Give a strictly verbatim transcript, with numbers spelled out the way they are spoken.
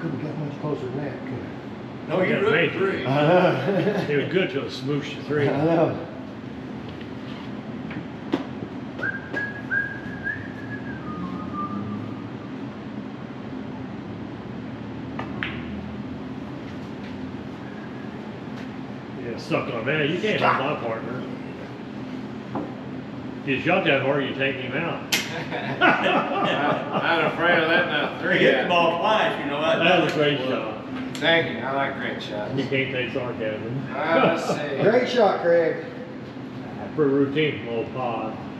couldn't get much closer than that, could I? No, you made three. I know. It was good till it smooshed the three. I know. Yeah, suck on that. You can't help my partner. If you shot that hard, you take him out. I'm afraid of letting a three. He hit the ball twice, you know that. That was a great shot. Thank you. I like great shots. You can't take sarcasm. Uh, let's see. Great shot, Craig. For a routine little pod.